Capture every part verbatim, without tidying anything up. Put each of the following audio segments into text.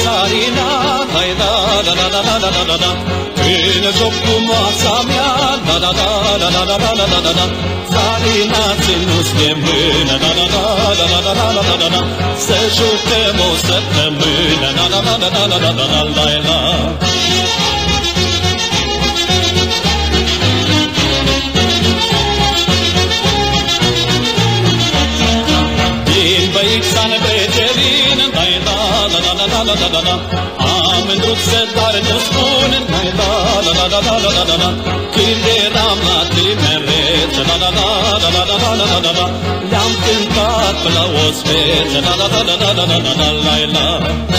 țarina, hai da da da da da da da da. Când joc cu moața mea, da da da da da da da da da da. Țarina ținut de mână, da da da da da da da da da da. Să jucăm o săptămână, da da da da da da da da da da da. Băițan Begelin, dai da da da da da da da da. Am mândruță, dar nu spun, dai da da da da da da da da. Când eram la tinerețe, da da da da da da da da da da. Le-am cântat pe la o speță, da da da da da da da da da la la.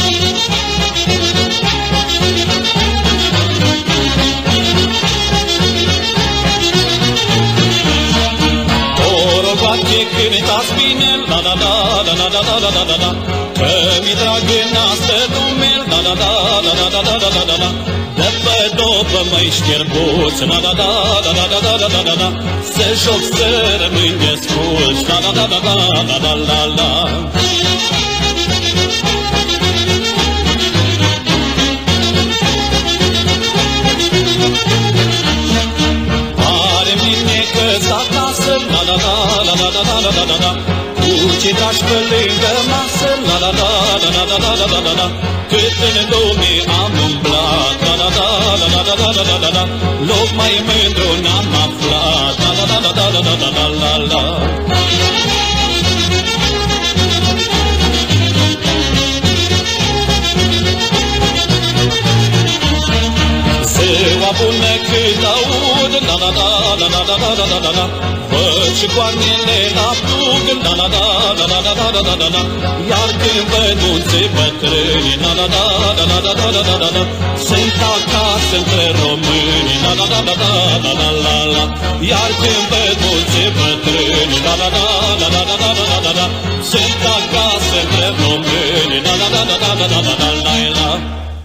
Orobache cântați bine, la la la la la la la la la la. Că mi drag în astă lume, la la la la la la la la la la la. De pe dopă măi șterbuți, la la la la la la la la la la la. Să joc să rămâi desculți, la la la la la la la la la. Are mine că-ți acasă, la la la la la la la la la la. Cu ce dragi pe lângă masă, la la la la la la la la la la la. Cât în lume am umblat, la la la la la la la la la la la. Loc mai mândru n-am aflat, la la la la la la la la la la. Ziua bună cât aud, la la la la la la la la la la la. Văd și coarnele la plug, la la la la la la la la la la la. Iar când văd munții bătrâni, la la la la la la la la la la la. Sunt acasă între români, la la la la la la la la la. Iar când văd munții bătrâni, la la la la la la la la la la la. Sunt acasă între români, la la la la la la la la la la.